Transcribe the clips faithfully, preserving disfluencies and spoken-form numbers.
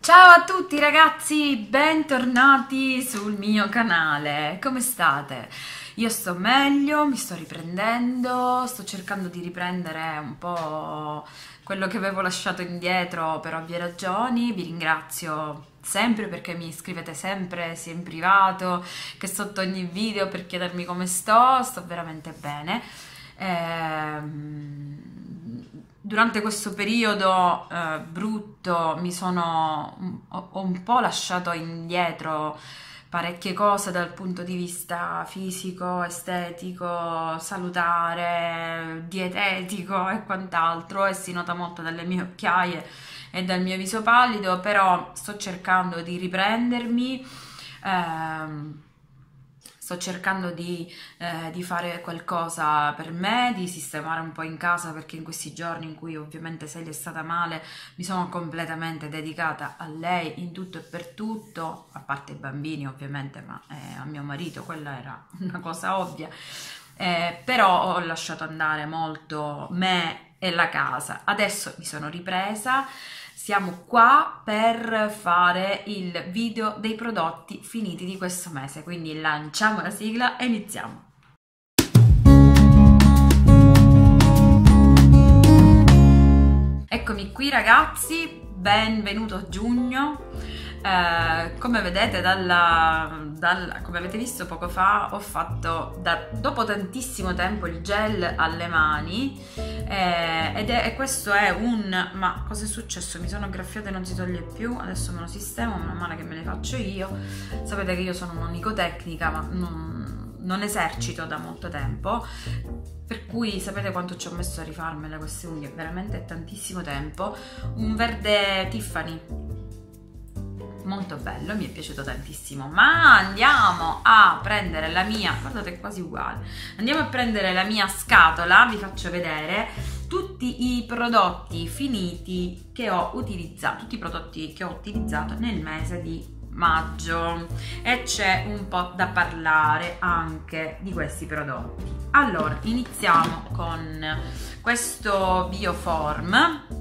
Ciao a tutti ragazzi, bentornati sul mio canale, come state? Io sto meglio, mi sto riprendendo, sto cercando di riprendere un po' quello che avevo lasciato indietro per ovvie ragioni. Vi ringrazio sempre perché mi scrivete sempre, sia in privato che sotto ogni video, per chiedermi come sto. Sto veramente bene. Ehm... Durante questo periodo eh, brutto mi sono ho, ho un po' lasciato indietro parecchie cose dal punto di vista fisico, estetico, salutare, dietetico e quant'altro, e si nota molto dalle mie occhiaie e dal mio viso pallido, però sto cercando di riprendermi. ehm, Sto cercando di, eh, di fare qualcosa per me, di sistemare un po' in casa, perché in questi giorni in cui ovviamente Celia è stata male mi sono completamente dedicata a lei in tutto e per tutto, a parte i bambini ovviamente, ma eh, a mio marito quella era una cosa ovvia, eh, però ho lasciato andare molto me e la casa. Adesso mi sono ripresa. Siamo qua per fare il video dei prodotti finiti di questo mese, quindi lanciamo la sigla e iniziamo. Eccomi qui ragazzi, benvenuto a giugno. Eh, come vedete dalla, dalla, come avete visto poco fa, ho fatto da, dopo tantissimo tempo il gel alle mani, eh, ed è, e questo è un... ma cosa è successo? Mi sono graffiata e non si toglie più, adesso me lo sistemo, meno male che me le faccio io. Sapete che io sono un'onicotecnica, ma non, non esercito da molto tempo, per cui sapete quanto ci ho messo a rifarmele queste unghie, veramente tantissimo tempo. Un verde Tiffany molto bello, mi è piaciuto tantissimo. Ma andiamo a prendere la mia, guardate, è quasi uguale, andiamo a prendere la mia scatola, vi faccio vedere tutti i prodotti finiti che ho utilizzato, tutti i prodotti che ho utilizzato nel mese di maggio, e c'è un po' da parlare anche di questi prodotti. Allora, iniziamo con questo Bioform.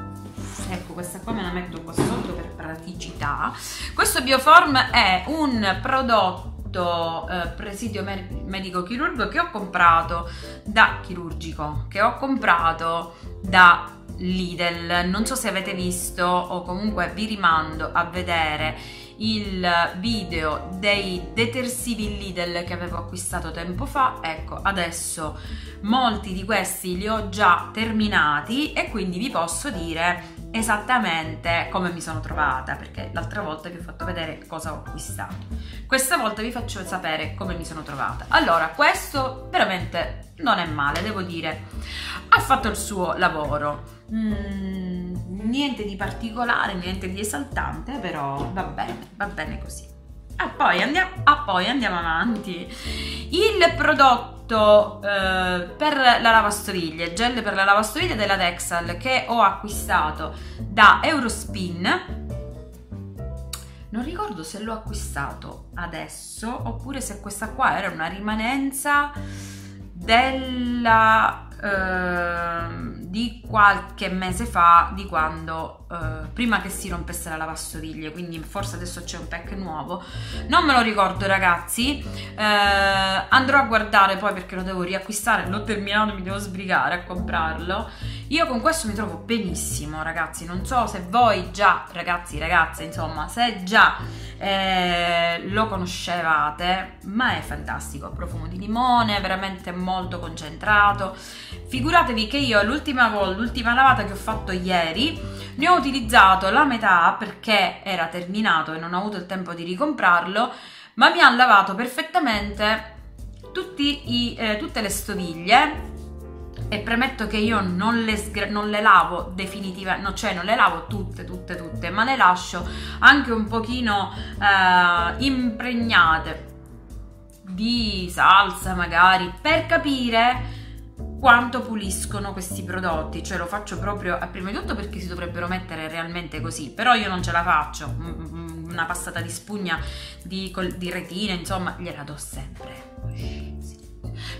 Ecco, questa qua me la metto qua sotto per praticità. Questo Bioform è un prodotto eh, presidio medico chirurgo che ho comprato da chirurgico, che ho comprato da Lidl. Non so se avete visto, o comunque vi rimando a vedere il video dei detersivi Lidl che avevo acquistato tempo fa. Ecco, adesso molti di questi li ho già terminati e quindi vi posso dire esattamente come mi sono trovata, perché l'altra volta vi ho fatto vedere cosa ho acquistato, questa volta vi faccio sapere come mi sono trovata. Allora, questo veramente non è male, devo dire, ha fatto il suo lavoro. Mm, niente di particolare, niente di esaltante, però va bene, va bene così. Ah, poi andiamo, ah, poi andiamo avanti. Il prodotto eh, per la lavastoviglie, il gel per la lavastoviglie della Dexal, che ho acquistato da Eurospin. Non ricordo se l'ho acquistato adesso oppure se questa qua era una rimanenza della eh, di qualche mese fa, di quando eh, prima che si rompesse la lavastoviglie, quindi forse adesso c'è un pack nuovo, non me lo ricordo ragazzi. eh, andrò a guardare poi perché lo devo riacquistare, l'ho terminato, mi devo sbrigare a comprarlo. Io con questo mi trovo benissimo ragazzi, non so se voi già, ragazzi ragazze insomma, se già eh, lo conoscevate, ma è fantastico, profumo di limone, veramente molto concentrato. Figuratevi che io l'ultima volta, l'ultima lavata che ho fatto ieri, ne ho utilizzato la metà perché era terminato e non ho avuto il tempo di ricomprarlo, ma mi ha lavato perfettamente tutti i, eh, tutte le stoviglie. E premetto che io non le, non le lavo definitivamente, no, cioè non le lavo tutte, tutte, tutte, ma le lascio anche un pochino eh, impregnate di salsa magari, per capire quanto puliscono questi prodotti. Cioè lo faccio proprio, prima di tutto perché si dovrebbero mettere realmente così, però io non ce la faccio. Una passata di spugna di, di retine, insomma, gliela do sempre.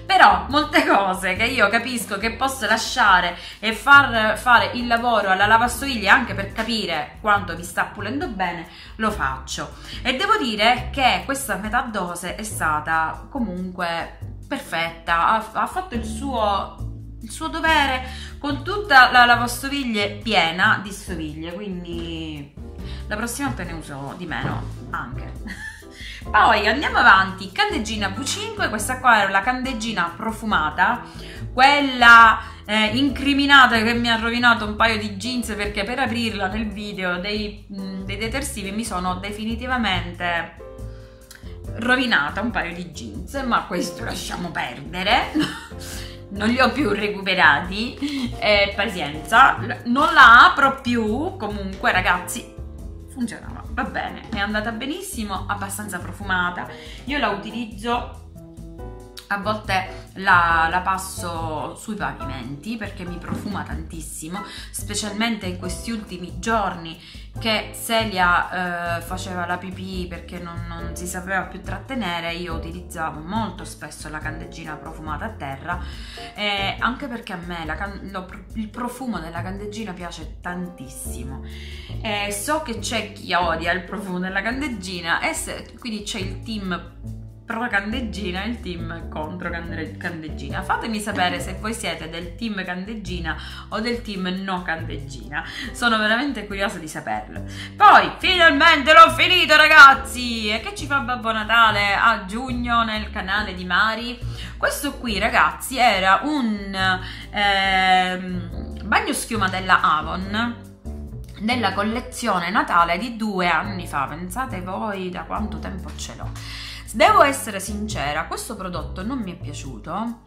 Però molte cose che io capisco che posso lasciare e far fare il lavoro alla lavastoviglie anche per capire quanto vi sta pulendo bene, lo faccio. E devo dire che questa metà dose è stata comunque perfetta, ha, ha fatto il suo, il suo dovere con tutta la lavastoviglie piena di stoviglie, quindi la prossima volta ne uso di meno anche. Poi andiamo avanti, candeggina V cinque, questa qua era la candeggina profumata, quella eh, incriminata che mi ha rovinato un paio di jeans, perché per aprirla nel video dei, mh, dei detersivi mi sono definitivamente rovinata un paio di jeans, ma questo lasciamo perdere. Non li ho più recuperati, eh, pazienza, non la apro più. Comunque ragazzi, funzionava, va bene, è andata benissimo, abbastanza profumata. Io la utilizzo, a volte la, la passo sui pavimenti perché mi profuma tantissimo, specialmente in questi ultimi giorni che Celia eh, faceva la pipì perché non, non si sapeva più trattenere. Io utilizzavo molto spesso la candeggina profumata a terra, eh, anche perché a me la can lo, il profumo della candeggina piace tantissimo. Eh, so che c'è chi odia il profumo della candeggina e se, quindi c'è il team pro candeggina e il team contro candeggina. Fatemi sapere se voi siete del team candeggina o del team no candeggina, sono veramente curiosa di saperlo. Poi finalmente l'ho finito ragazzi. E che ci fa Babbo Natale a giugno nel canale di Mari? Questo qui ragazzi era un ehm, bagno schiuma della Avon, della collezione Natale di due anni fa. Pensate voi da quanto tempo ce l'ho. Devo essere sincera, questo prodotto non mi è piaciuto.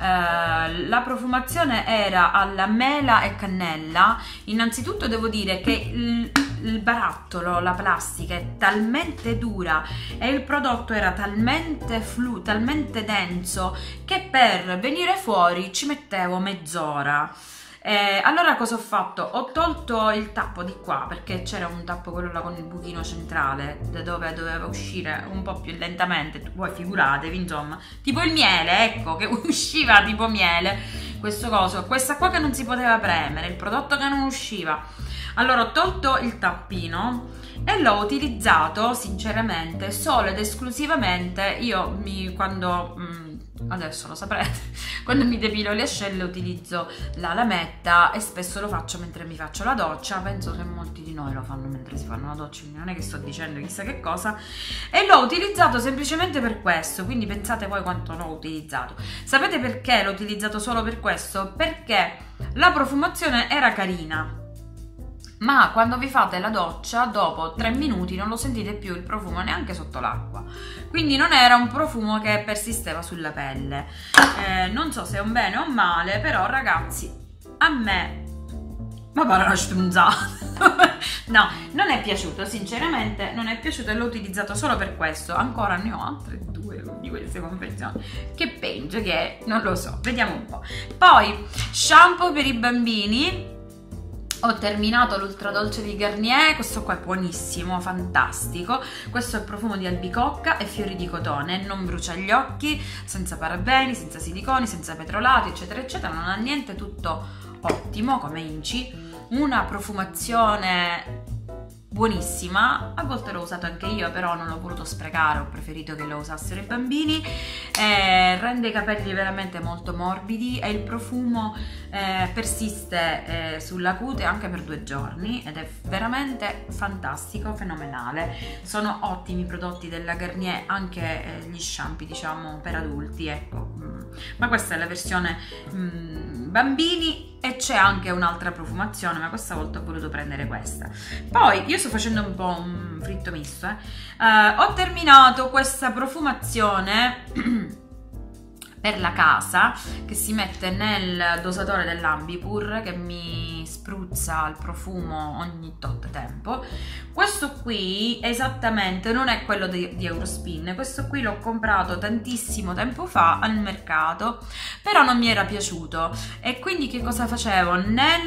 Eh, la profumazione era alla mela e cannella. Innanzitutto devo dire che il, il barattolo, la plastica è talmente dura e il prodotto era talmente flu, talmente denso che per venire fuori ci mettevo mezz'ora. Eh, allora cosa ho fatto? Ho tolto il tappo di qua perché c'era un tappo, quello là con il buchino centrale, da dove doveva uscire un po' più lentamente. Voi figuratevi, insomma, tipo il miele, ecco, che usciva tipo miele, questo coso, questa qua che non si poteva premere, il prodotto che non usciva. Allora ho tolto il tappino e l'ho utilizzato sinceramente solo ed esclusivamente. Io mi, quando mh, adesso lo saprete, quando mi depilo le ascelle utilizzo la lametta e spesso lo faccio mentre mi faccio la doccia. Penso che molti di noi lo fanno mentre si fanno la doccia, quindi non è che sto dicendo chissà che cosa, e l'ho utilizzato semplicemente per questo. Quindi pensate voi quanto l'ho utilizzato. Sapete perché l'ho utilizzato solo per questo? Perché la profumazione era carina, ma quando vi fate la doccia dopo tre minuti non lo sentite più il profumo neanche sotto l'acqua, quindi non era un profumo che persisteva sulla pelle. Eh, non so se è un bene o un male, però ragazzi a me ma pare una stronzata. No, non è piaciuto, sinceramente non è piaciuto e l'ho utilizzato solo per questo. Ancora ne ho altre due di queste confezioni che penso che, non lo so, vediamo un po'. Poi shampoo per i bambini. Ho terminato l'ultra dolce di Garnier, questo qua è buonissimo, fantastico. Questo è il profumo di albicocca e fiori di cotone, non brucia gli occhi, senza parabeni, senza siliconi, senza petrolati, eccetera eccetera, non ha niente, tutto ottimo come inci. Una profumazione buonissima, a volte l'ho usato anche io, però non l'ho voluto sprecare, ho preferito che lo usassero i bambini. Eh, rende i capelli veramente molto morbidi e il profumo eh, persiste eh, sulla cute anche per due giorni ed è veramente fantastico, fenomenale. Sono ottimi prodotti della Garnier, anche eh, gli shampoo diciamo per adulti, ecco. Mm. Ma questa è la versione mm, bambini e c'è anche un'altra profumazione, ma questa volta ho voluto prendere questa. Poi io sto facendo un po' un fritto misto, eh. Uh, ho terminato questa profumazione per la casa che si mette nel dosatore dell'Ambipur, che mi spruzza il profumo ogni tot tempo. Questo qui esattamente non è quello di, di Eurospin, questo qui l'ho comprato tantissimo tempo fa al mercato, però non mi era piaciuto, e quindi che cosa facevo?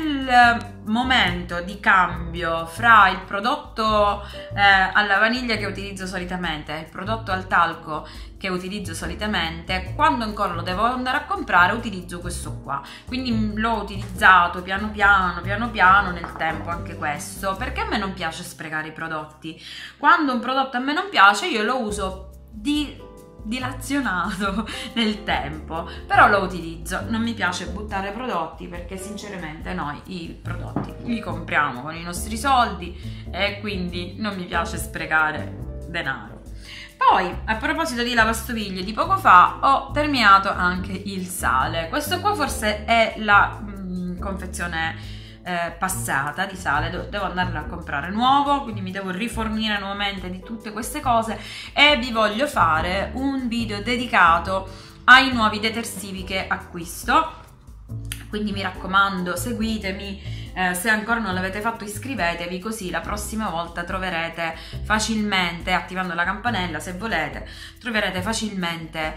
Nel momento di cambio fra il prodotto eh, alla vaniglia che utilizzo solitamente e il prodotto al talco che utilizzo solitamente, quando ancora lo devo andare a comprare utilizzo questo qua, quindi l'ho utilizzato piano piano piano piano nel tempo anche questo, perché a me non piace sprecare i prodotti. Quando un prodotto a me non piace io lo uso di dilazionato nel tempo, però lo utilizzo. Non mi piace buttare prodotti, perché sinceramente noi i prodotti li compriamo con i nostri soldi e quindi non mi piace sprecare denaro. Poi, a proposito di lavastoviglie di poco fa, ho terminato anche il sale. Questo qua forse è la mh, confezione eh, passata di sale, devo, devo andarla a comprare nuovo, quindi mi devo rifornire nuovamente di tutte queste cose, e vi voglio fare un video dedicato ai nuovi detersivi che acquisto. Quindi mi raccomando, seguitemi, eh, se ancora non l'avete fatto iscrivetevi, così la prossima volta troverete facilmente, attivando la campanella se volete, troverete facilmente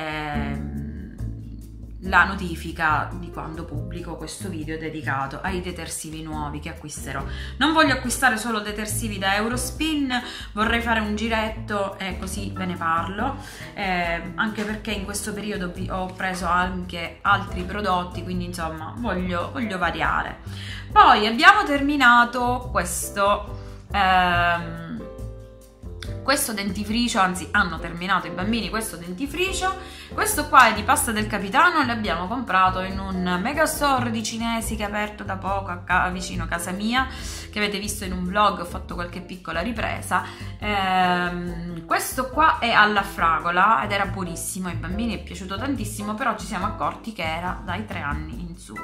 eh, la notifica di quando pubblico questo video dedicato ai detersivi nuovi che acquisterò. Non voglio acquistare solo detersivi da Eurospin, vorrei fare un giretto e così ve ne parlo, eh, anche perché in questo periodo ho preso anche altri prodotti, quindi insomma voglio, voglio variare. Poi abbiamo terminato questo ehm, questo dentifricio, anzi hanno terminato i bambini questo dentifricio. Questo qua è di Pasta del Capitano, l'abbiamo comprato in un megastore di cinesi che è aperto da poco a vicino casa mia, che avete visto in un vlog, ho fatto qualche piccola ripresa. Ehm, questo qua è alla fragola ed era buonissimo, ai bambini è piaciuto tantissimo, però ci siamo accorti che era dai tre anni in su,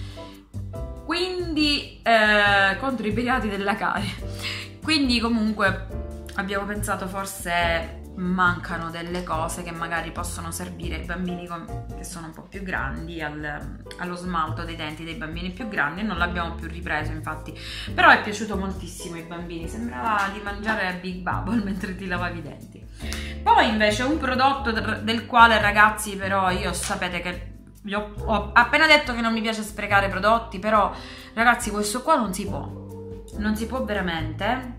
quindi eh, contro i pirati della carie, quindi comunque abbiamo pensato forse mancano delle cose che magari possono servire ai bambini con, che sono un po' più grandi, al, allo smalto dei denti dei bambini più grandi, e non l'abbiamo più ripreso infatti, però è piaciuto moltissimo ai bambini, sembrava di mangiare Big Bubble mentre ti lavavi i denti. Poi invece un prodotto del quale ragazzi però io sapete che vi ho, ho appena detto che non mi piace sprecare prodotti, però ragazzi questo qua non si può, non si può veramente.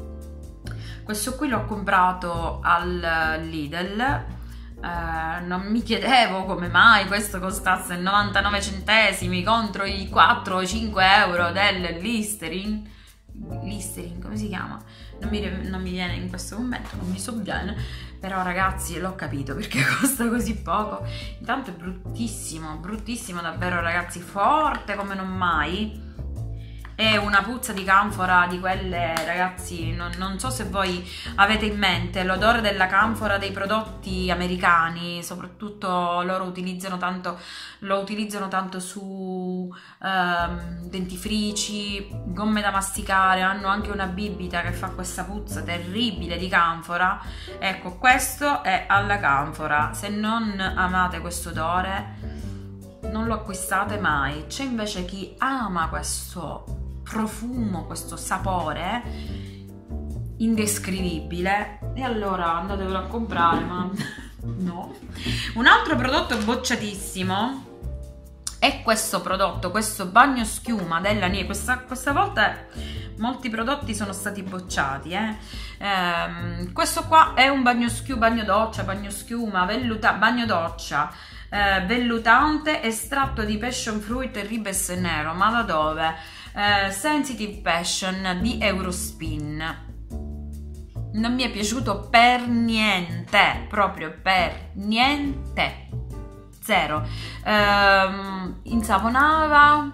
Questo qui l'ho comprato al Lidl, eh, non mi chiedevo come mai questo costasse novantanove centesimi contro i quattro o cinque euro del Listerine. Listerine, come si chiama? Non mi, non mi viene in questo momento, non mi so bene, però ragazzi l'ho capito perché costa così poco. Intanto è bruttissimo, bruttissimo davvero ragazzi, forte come non mai. È una puzza di canfora di quelle, ragazzi, non, non so se voi avete in mente l'odore della canfora dei prodotti americani, soprattutto loro utilizzano tanto, lo utilizzano tanto su ehm, dentifrici, gomme da masticare, hanno anche una bibita che fa questa puzza terribile di canfora. Ecco, questo è alla canfora, se non amate questo odore non lo acquistate mai. C'è invece chi ama questo profumo, questo sapore indescrivibile, e allora andatevelo a comprare, ma no. Un altro prodotto bocciatissimo è questo prodotto, questo bagno schiuma della Nivea. Questa, questa volta molti prodotti sono stati bocciati, eh. Ehm, questo qua è un bagno schiuma, bagno doccia, bagno schiuma, velluta, bagno doccia eh, vellutante, estratto di passion fruit e ribes nero, ma da dove? Uh, Sensitive Passion di Eurospin. Non mi è piaciuto per niente, proprio per niente, zero. Uh, insaponava,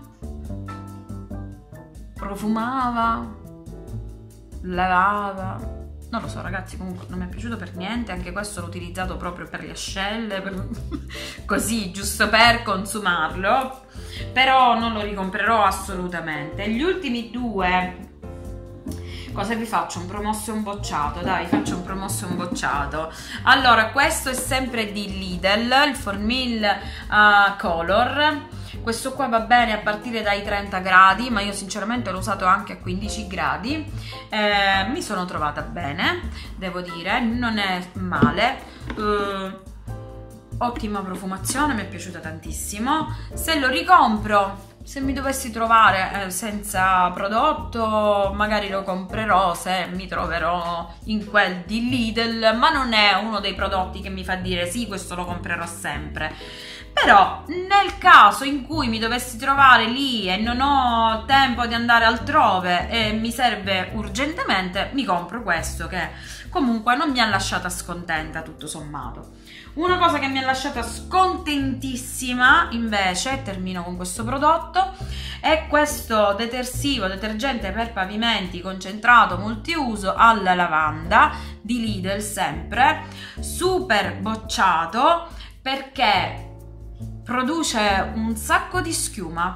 profumava, lavava, non lo so ragazzi, comunque non mi è piaciuto per niente. Anche questo l'ho utilizzato proprio per le ascelle, per... così giusto per consumarlo, però non lo ricomprerò assolutamente. Gli ultimi due, cosa vi faccio? Un promosso e un bocciato, dai, faccio un promosso e un bocciato. Allora, questo è sempre di Lidl, il Formil uh, Color. questo qua va bene a partire dai trenta gradi, ma io sinceramente l'ho usato anche a quindici gradi. Eh, mi sono trovata bene, devo dire, non è male. Eh, ottima profumazione, mi è piaciuta tantissimo. Se lo ricompro, se mi dovessi trovare eh, senza prodotto, magari lo comprerò se mi troverò in quel di Lidl, ma non è uno dei prodotti che mi fa dire sì, questo lo comprerò sempre. Però nel caso in cui mi dovessi trovare lì e non ho tempo di andare altrove e mi serve urgentemente, mi compro questo che comunque non mi ha lasciata scontenta tutto sommato. Una cosa che mi ha lasciata scontentissima invece, termino con questo prodotto, è questo detersivo, detergente per pavimenti concentrato multiuso alla lavanda di Lidl, sempre super bocciato, perché produce un sacco di schiuma,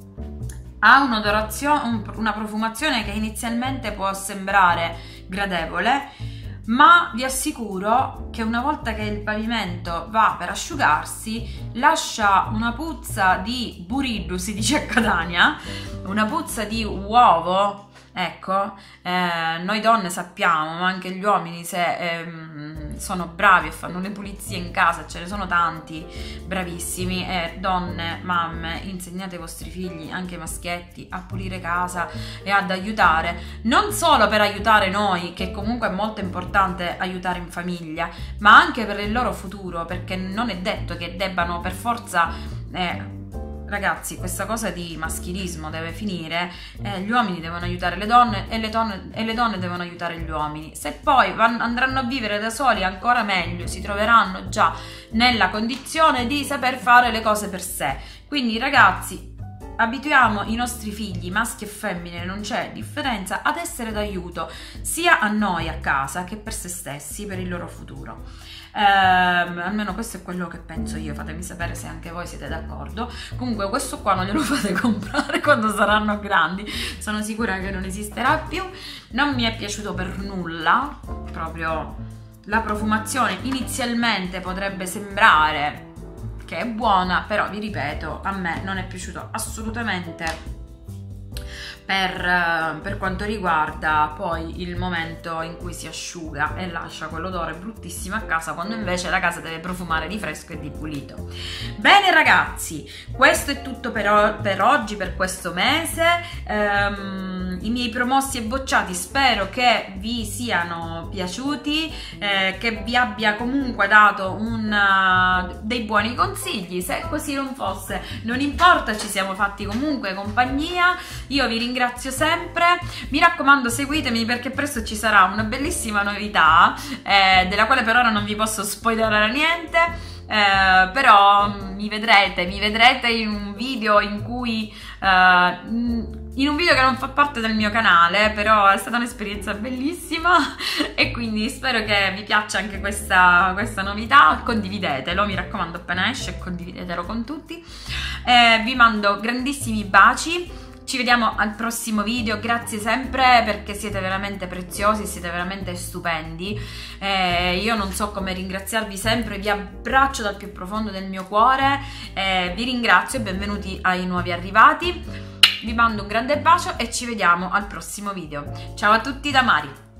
ha un'odorazione, una profumazione che inizialmente può sembrare gradevole, ma vi assicuro che una volta che il pavimento va per asciugarsi lascia una puzza di buriddu, si dice a Catania, una puzza di uovo. Ecco, eh, noi donne sappiamo, ma anche gli uomini, se ehm, sono bravi e fanno le pulizie in casa, ce ne sono tanti bravissimi, e donne, mamme, insegnate ai vostri figli, anche maschietti, a pulire casa e ad aiutare, non solo per aiutare noi, che comunque è molto importante aiutare in famiglia, ma anche per il loro futuro, perché non è detto che debbano per forza... Eh, Ragazzi, questa cosa di maschilismo deve finire, eh, gli uomini devono aiutare le donne e le donne, e le donne devono aiutare gli uomini. Se poi vanno, andranno a vivere da soli, ancora meglio, si troveranno già nella condizione di saper fare le cose per sé. Quindi ragazzi, abituiamo i nostri figli, maschi e femmine, non c'è differenza, ad essere d'aiuto sia a noi a casa che per se stessi, per il loro futuro. Eh, almeno questo è quello che penso io, fatemi sapere se anche voi siete d'accordo. Comunque questo qua non glielo fate comprare quando saranno grandi, sono sicura che non esisterà più. Non mi è piaciuto per nulla, proprio la profumazione inizialmente potrebbe sembrare che è buona, però vi ripeto, a me non è piaciuto assolutamente per, per quanto riguarda poi il momento in cui si asciuga e lascia quell'odore bruttissimo a casa, quando invece la casa deve profumare di fresco e di pulito. Bene ragazzi, questo è tutto per, o per oggi, per questo mese. Um, i miei promossi e bocciati spero che vi siano piaciuti, eh, che vi abbia comunque dato un, uh, dei buoni consigli. Se così non fosse, non importa, ci siamo fatti comunque compagnia. Io vi ringrazio sempre, mi raccomando seguitemi perché presto ci sarà una bellissima novità, eh, della quale per ora non vi posso spoilerare niente, eh, però mi vedrete, mi vedrete in un video in cui... Eh, in un video che non fa parte del mio canale, però è stata un'esperienza bellissima e quindi spero che vi piaccia anche questa, questa novità. Condividetelo, mi raccomando, appena esce condividetelo con tutti. Eh, vi mando grandissimi baci, ci vediamo al prossimo video, grazie sempre perché siete veramente preziosi, siete veramente stupendi. Eh, io non so come ringraziarvi sempre, vi abbraccio dal più profondo del mio cuore, eh, vi ringrazio e benvenuti ai nuovi arrivati. Vi mando un grande bacio e ci vediamo al prossimo video. Ciao a tutti da Mari!